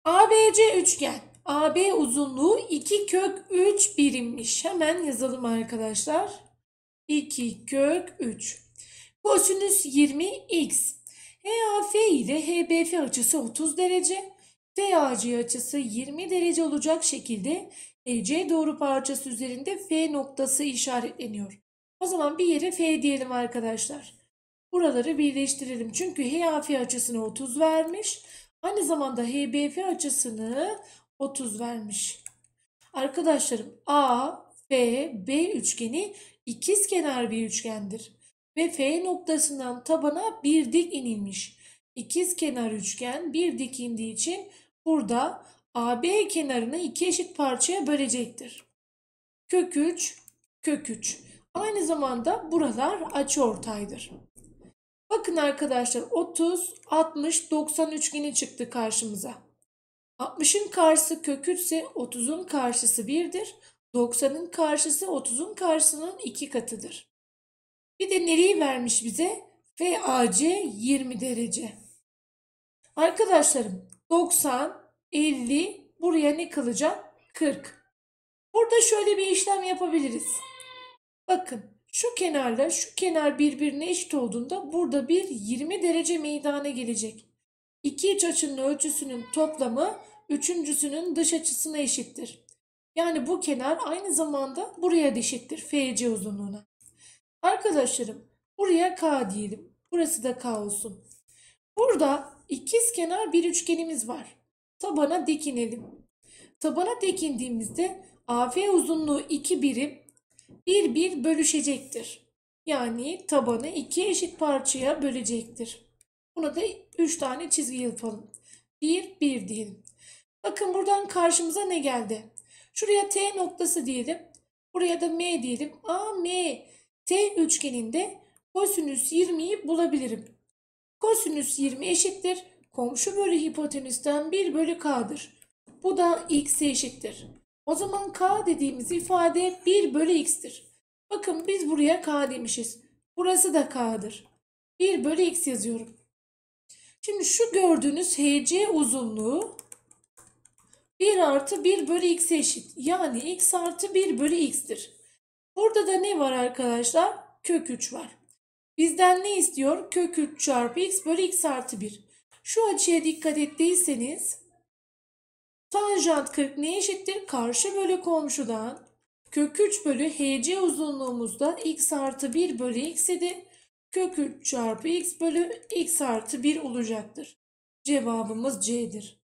ABC üçgen. AB uzunluğu 2 kök 3 birimmiş. Hemen yazalım arkadaşlar. 2 kök 3. Kosinüs 20x. HAF ile HBF açısı 30 derece. FAC açısı 20 derece olacak şekilde EC doğru parçası üzerinde F noktası işaretleniyor. O zaman bir yere F diyelim arkadaşlar. Buraları birleştirelim. Çünkü HAF açısını 30 vermiş. Aynı zamanda HBF açısını 30 vermiş. Arkadaşlarım A, F, B üçgeni ikizkenar bir üçgendir. Ve F noktasından tabana bir dik inilmiş. İkizkenar üçgen bir dik indiği için burada AB kenarını iki eşit parçaya bölecektir. Kök 3, kök 3. Aynı zamanda buralar açıortaydır. Bakın arkadaşlar 30, 60, 90 üçgeni çıktı karşımıza. 60'ın karşısı kök 3 ise 30'un karşısı 1'dir. 90'ın karşısı 30'un karşısının 2 katıdır. Bir de nereyi vermiş bize? FAC 20 derece. Arkadaşlarım 90, 50 buraya ne kalacak? 40. Burada şöyle bir işlem yapabiliriz. Bakın şu kenarla şu kenar birbirine eşit olduğunda burada bir 20 derece meydana gelecek. İki iç açının ölçüsünün toplamı üçüncüsünün dış açısına eşittir. Yani bu kenar aynı zamanda buraya da eşittir FC uzunluğuna. Arkadaşlarım buraya K diyelim. Burası da K olsun. Burada ikizkenar bir üçgenimiz var. Tabana dik inelim. Tabana dik indiğimizde AF uzunluğu 2 birim bir bölüşecektir. Yani tabanı iki eşit parçaya bölecektir. Buna da 3 tane çizgi yapalım. 1 diyelim. Bakın buradan karşımıza ne geldi? Şuraya T noktası diyelim. Buraya da M diyelim. AM T üçgeninde kosinüs 20'yi bulabilirim. Kosinüs 20 eşittir. Komşu bölü hipotenüsten 1 bölü K'dır. Bu da X'e eşittir. O zaman K dediğimiz ifade 1 bölü X'tir. Bakın biz buraya K demişiz. Burası da K'dır. 1 bölü X yazıyorum. Şimdi şu gördüğünüz HC uzunluğu 1 artı 1 bölü X'e eşit. Yani X artı 1 bölü X'tir. Burada da ne var arkadaşlar? Kök 3 var. Bizden ne istiyor? Kök 3 çarpı X bölü X artı 1. Şu açıya dikkat ettiyseniz tanjant 40 ne eşittir? Karşı bölü komşudan kök 3 bölü HC uzunluğumuzda X artı 1 bölü X idi. Kök 3 çarpı X bölü X artı 1 olacaktır. Cevabımız C'dir.